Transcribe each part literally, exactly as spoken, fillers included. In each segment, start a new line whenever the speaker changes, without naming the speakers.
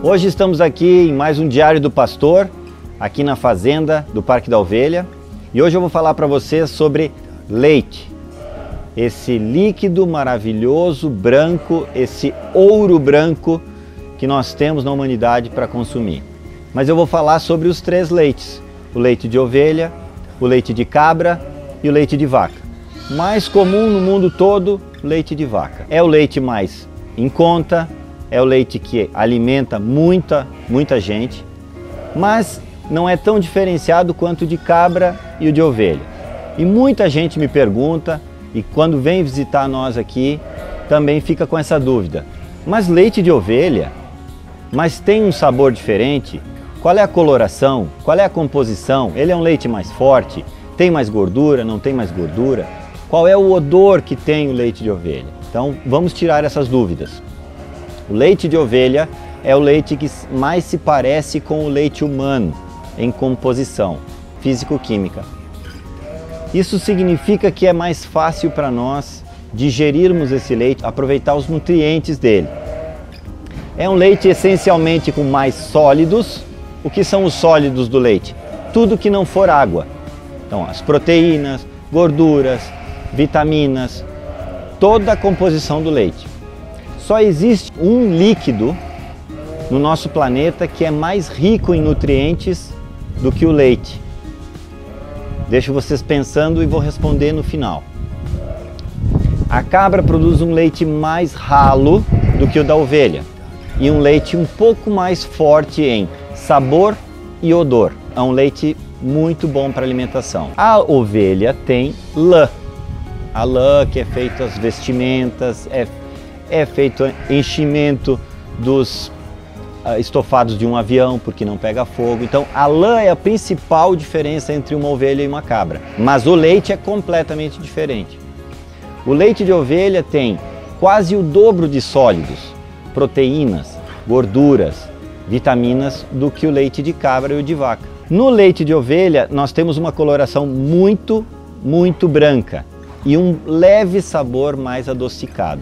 Hoje estamos aqui em mais um Diário do Pastor, aqui na fazenda do Parque da Ovelha. E hoje eu vou falar para vocês sobre leite. Esse líquido maravilhoso, branco, esse ouro branco que nós temos na humanidade para consumir. Mas eu vou falar sobre os três leites. O leite de ovelha, o leite de cabra e o leite de vaca. Mais comum no mundo todo, leite de vaca. É o leite mais em conta, é o leite que alimenta muita, muita gente, mas não é tão diferenciado quanto o de cabra e o de ovelha. E muita gente me pergunta, e quando vem visitar nós aqui, também fica com essa dúvida. Mas leite de ovelha, mas tem um sabor diferente? Qual é a coloração? Qual é a composição? Ele é um leite mais forte? Tem mais gordura? Não tem mais gordura? Qual é o odor que tem o leite de ovelha? Então vamos tirar essas dúvidas. O leite de ovelha é o leite que mais se parece com o leite humano em composição físico-química. Isso significa que é mais fácil para nós digerirmos esse leite, aproveitar os nutrientes dele. É um leite essencialmente com mais sólidos. O que são os sólidos do leite? Tudo que não for água. Então, as proteínas, gorduras, vitaminas, toda a composição do leite. Só existe um líquido no nosso planeta que é mais rico em nutrientes do que o leite. Deixo vocês pensando e vou responder no final. A cabra produz um leite mais ralo do que o da ovelha e um leite um pouco mais forte em sabor e odor. É um leite muito bom para alimentação. A ovelha tem lã. A lã que é feita as vestimentas, é É feito enchimento dos uh, estofados de um avião, porque não pega fogo. Então a lã é a principal diferença entre uma ovelha e uma cabra. Mas o leite é completamente diferente. O leite de ovelha tem quase o dobro de sólidos, proteínas, gorduras, vitaminas do que o leite de cabra e o de vaca. No leite de ovelha nós temos uma coloração muito, muito branca e um leve sabor mais adocicado.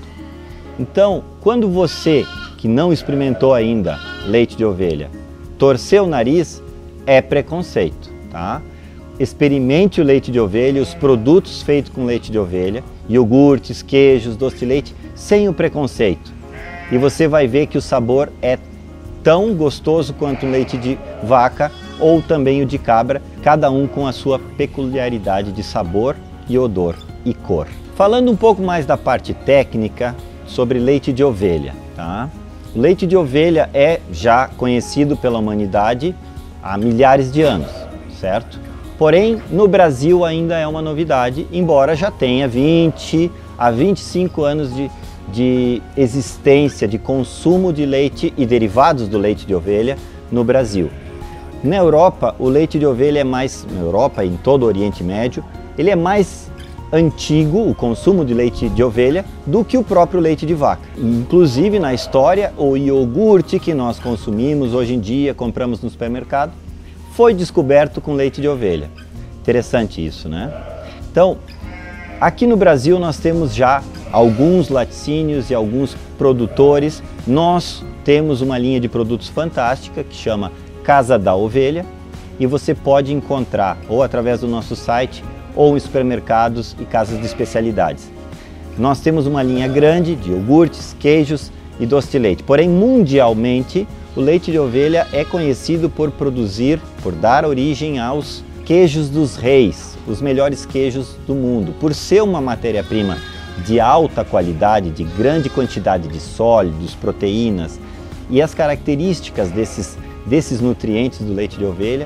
Então, quando você, que não experimentou ainda leite de ovelha, torcer o nariz, é preconceito, tá? Experimente o leite de ovelha, os produtos feitos com leite de ovelha, iogurtes, queijos, doce de leite, sem o preconceito. E você vai ver que o sabor é tão gostoso quanto o leite de vaca ou também o de cabra, cada um com a sua peculiaridade de sabor e odor e cor. Falando um pouco mais da parte técnica, sobre leite de ovelha, tá? O leite de ovelha é já conhecido pela humanidade há milhares de anos, certo? Porém, no Brasil ainda é uma novidade, embora já tenha vinte a vinte e cinco anos de, de existência, de consumo de leite e derivados do leite de ovelha no Brasil. Na Europa, o leite de ovelha é mais, na Europa e em todo o Oriente Médio, ele é mais antigo, o consumo de leite de ovelha, do que o próprio leite de vaca. Inclusive na história, o iogurte que nós consumimos hoje em dia, compramos no supermercado, foi descoberto com leite de ovelha. Interessante isso, né? Então, aqui no Brasil nós temos já alguns laticínios e alguns produtores. Nós temos uma linha de produtos fantástica que chama Casa da Ovelha e você pode encontrar ou através do nosso site ou em supermercados e casas de especialidades. Nós temos uma linha grande de iogurtes, queijos e doce de leite. Porém, mundialmente, o leite de ovelha é conhecido por produzir, por dar origem aos queijos dos reis, os melhores queijos do mundo. Por ser uma matéria-prima de alta qualidade, de grande quantidade de sólidos, proteínas e as características desses, desses nutrientes do leite de ovelha,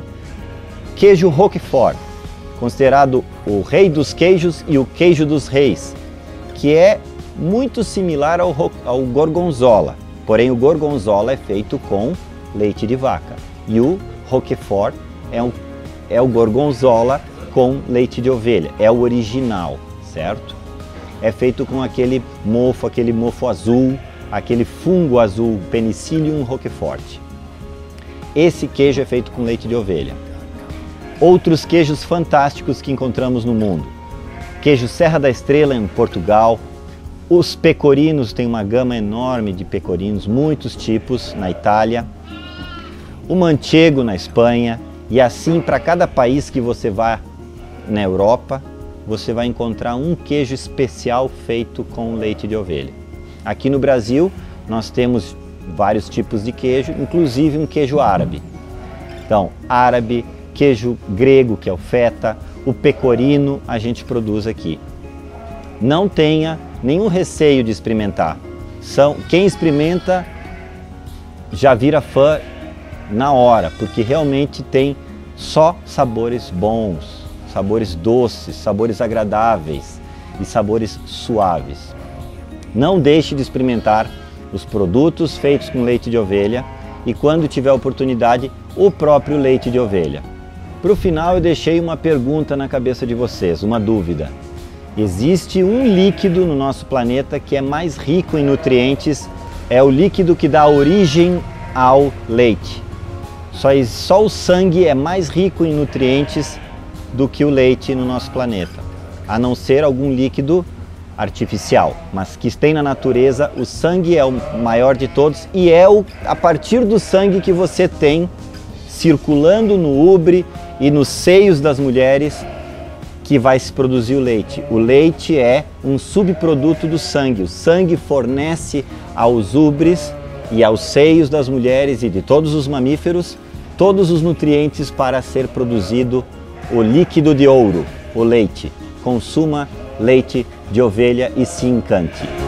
queijo Roquefort, considerado o rei dos queijos e o queijo dos reis, que é muito similar ao, ao gorgonzola, porém o gorgonzola é feito com leite de vaca e o Roquefort é, um, é o gorgonzola com leite de ovelha, é o original, certo? É feito com aquele mofo, aquele mofo azul, aquele fungo azul, Penicillium roquefort. Esse queijo é feito com leite de ovelha. Outros queijos fantásticos que encontramos no mundo. Queijo Serra da Estrela em Portugal. Os pecorinos, tem uma gama enorme de pecorinos, muitos tipos na Itália. o manchego na Espanha, e assim para cada país que você vá na Europa, você vai encontrar um queijo especial feito com leite de ovelha. Aqui no Brasil nós temos vários tipos de queijo, inclusive um queijo árabe. Então, árabe, queijo grego, que é o feta, o pecorino a gente produz aqui. Não tenha nenhum receio de experimentar. São, quem experimenta já vira fã na hora, porque realmente tem só sabores bons, sabores doces, sabores agradáveis e sabores suaves. Não deixe de experimentar os produtos feitos com leite de ovelha e, quando tiver oportunidade, o próprio leite de ovelha. Para o final, eu deixei uma pergunta na cabeça de vocês, uma dúvida. Existe um líquido no nosso planeta que é mais rico em nutrientes, é o líquido que dá origem ao leite. Só, só o sangue é mais rico em nutrientes do que o leite no nosso planeta, a não ser algum líquido artificial, mas que tem na natureza. O sangue é o maior de todos e é o, a partir do sangue que você tem circulando no úbre e nos seios das mulheres que vai se produzir o leite. O leite é um subproduto do sangue. O sangue fornece aos úbres e aos seios das mulheres e de todos os mamíferos todos os nutrientes para ser produzido o líquido de ouro, o leite. Consuma leite de ovelha e se encante.